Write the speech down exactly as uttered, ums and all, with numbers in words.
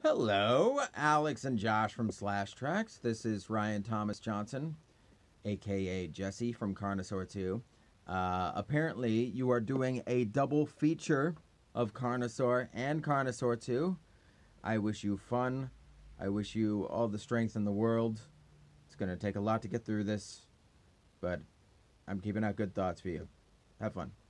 Hello, Alex and Josh from Slash Trax. This is Ryan Thomas Johnson, aka Jesse from Carnosaur two. Uh, apparently, you are doing a double feature of Carnosaur and Carnosaur two. I wish you fun. I wish you all the strength in the world. It's going to take a lot to get through this, but I'm keeping out good thoughts for you. Have fun.